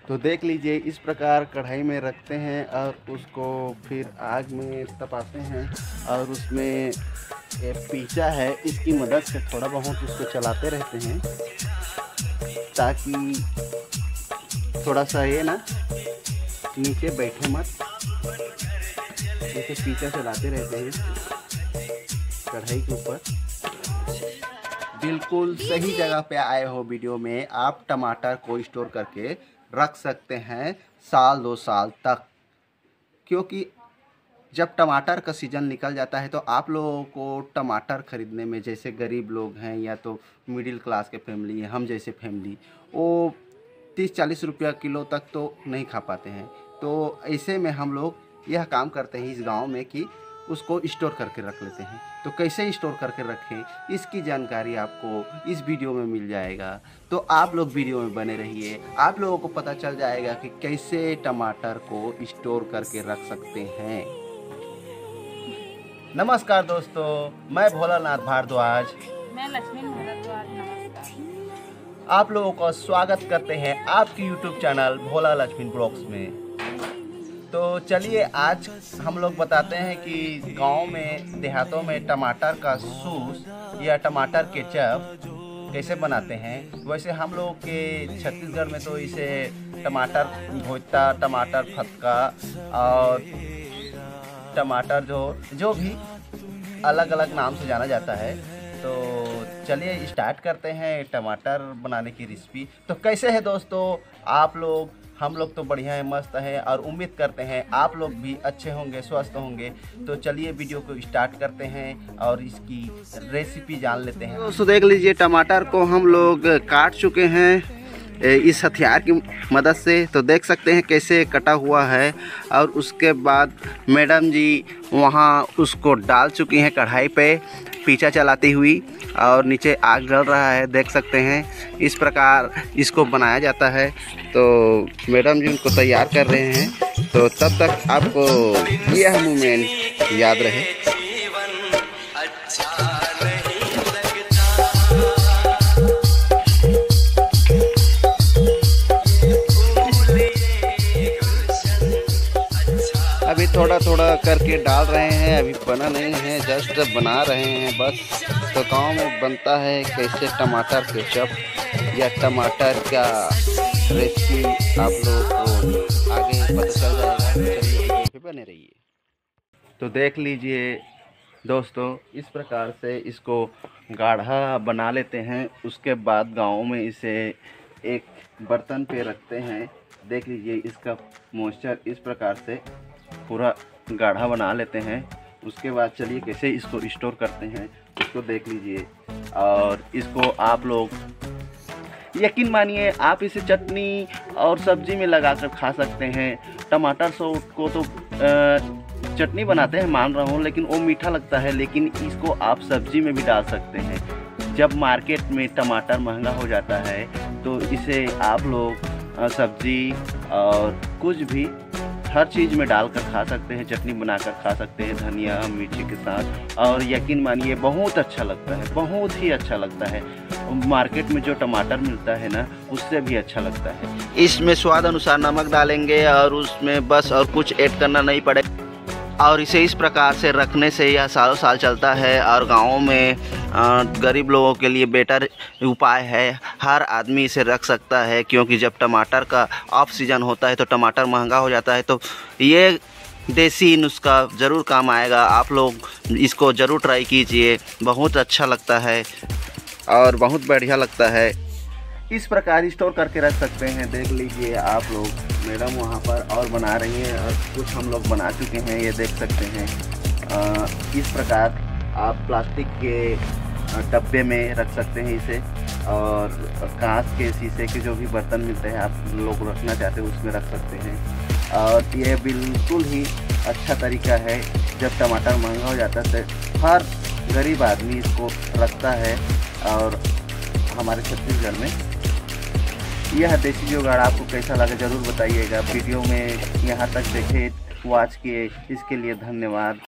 तो देख लीजिए, इस प्रकार कढ़ाई में रखते हैं और उसको फिर आग में तपाते हैं और उसमें एक पीचा है, इसकी मदद से थोड़ा बहुत उसको चलाते रहते हैं ताकि थोड़ा सा ये ना नीचे बैठे मत। जैसे पीछा चलाते रहते हैं कढ़ाई के ऊपर। बिल्कुल सही जगह पे आए हो वीडियो में। आप टमाटर को स्टोर करके रख सकते हैं साल 2 साल तक, क्योंकि जब टमाटर का सीज़न निकल जाता है तो आप लोगों को टमाटर ख़रीदने में, जैसे गरीब लोग हैं या तो मिडिल क्लास के फैमिली हैं, हम जैसे फैमिली, वो 30-40 रुपया किलो तक तो नहीं खा पाते हैं। तो ऐसे में हम लोग यह काम करते हैं इस गांव में कि उसको स्टोर करके रख लेते हैं। तो कैसे स्टोर करके रखें इसकी जानकारी आपको इस वीडियो में मिल जाएगा। तो आप लोग वीडियो में बने रहिए, आप लोगों को पता चल जाएगा कि कैसे टमाटर को स्टोर करके रख सकते हैं। नमस्कार दोस्तों, मैं भोलानाथ भारद्वाज, मैं लक्ष्मी भारद्वाज। नमस्कार। आप लोगों का स्वागत करते हैं आपकी YouTube channel Bhola Lakshmi blogs में। तो चलिए आज हम लोग बताते हैं कि गांव में, देहातों में टमाटर का सूस या टमाटर केचप कैसे बनाते हैं। वैसे हम लोग के छत्तीसगढ़ में तो इसे टमाटर भुट्टा, टमाटर फटका और टमाटर जो भी अलग अलग नाम से जाना जाता है। तो चलिए स्टार्ट करते हैं टमाटर बनाने की रेसिपी। तो कैसे है दोस्तों आप लोग? हम लोग तो बढ़िया है, मस्त है और उम्मीद करते हैं आप लोग भी अच्छे होंगे, स्वस्थ होंगे। तो चलिए वीडियो को स्टार्ट करते हैं और इसकी रेसिपी जान लेते हैं। दोस्तों देख लीजिए, टमाटर को हम लोग काट चुके हैं इस हथियार की मदद से। तो देख सकते हैं कैसे कटा हुआ है। और उसके बाद मैडम जी वहाँ उसको डाल चुकी हैं कढ़ाई पे पीछा चलाती हुई, और नीचे आग जल रहा है। देख सकते हैं इस प्रकार इसको बनाया जाता है। तो मैडम जी उनको तैयार कर रहे हैं, तो तब तक आपको यह मोमेंट याद रहे। अभी थोड़ा थोड़ा करके डाल रहे हैं, अभी बना नहीं है, जस्ट बना रहे हैं बस। तो गांव में बनता है कैसे टमाटर केचप या टमाटर का रेसिपी, आप लोगों को आगे पता चल जाएगा। चलिए वीडियो पे बने रहिए। तो देख लीजिए दोस्तों, इस प्रकार से इसको गाढ़ा बना लेते हैं। उसके बाद गाँव में इसे एक बर्तन पे रखते हैं। देख लीजिए इसका मॉइस्चर इस प्रकार से पूरा गाढ़ा बना लेते हैं। उसके बाद चलिए कैसे इसको स्टोर करते हैं इसको देख लीजिए। और इसको आप लोग यकीन मानिए, आप इसे चटनी और सब्जी में लगाकर खा सकते हैं। टमाटर सॉस को तो चटनी बनाते हैं मान रहा हूँ, लेकिन वो मीठा लगता है, लेकिन इसको आप सब्जी में भी डाल सकते हैं। जब मार्केट में टमाटर महंगा हो जाता है तो इसे आप लोग सब्जी और कुछ भी हर चीज़ में डालकर खा सकते हैं, चटनी बनाकर खा सकते हैं धनिया मिर्ची के साथ। और यकीन मानिए बहुत अच्छा लगता है, बहुत ही अच्छा लगता है। मार्केट में जो टमाटर मिलता है ना, उससे भी अच्छा लगता है। इसमें स्वाद अनुसार नमक डालेंगे और उसमें बस और कुछ ऐड करना नहीं पड़ेगा। और इसे इस प्रकार से रखने से यह सालों साल चलता है। और गाँव में गरीब लोगों के लिए बेटर उपाय है, हर आदमी इसे रख सकता है। क्योंकि जब टमाटर का ऑफ सीज़न होता है तो टमाटर महंगा हो जाता है। तो ये देसी नुस्खा ज़रूर काम आएगा, आप लोग इसको ज़रूर ट्राई कीजिए। बहुत अच्छा लगता है और बहुत बढ़िया लगता है। इस प्रकार स्टोर करके रख सकते हैं। देख लीजिए आप लोग, मैडम वहाँ पर और बना रही हैं और कुछ हम लोग बना चुके हैं, ये देख सकते हैं। इस प्रकार आप प्लास्टिक के डब्बे में रख सकते हैं इसे, और कांच के शीशे के जो भी बर्तन मिलते हैं आप लोग रखना चाहते हैं उसमें रख सकते हैं। और यह बिल्कुल ही अच्छा तरीका है। जब टमाटर महंगा हो जाता है तो हर गरीब आदमी इसको रखता है। और हमारे छत्तीसगढ़ में यह देसी जुगाड़ आपको कैसा लगा ज़रूर बताइएगा। वीडियो में यहाँ तक देखे, वॉच किए, इसके लिए धन्यवाद।